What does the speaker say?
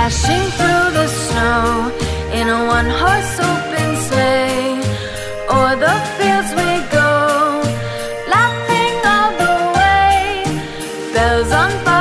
dashing through the snow in a one-horse open sleigh. O'er the fields we go, laughing all the way. Bells on fire.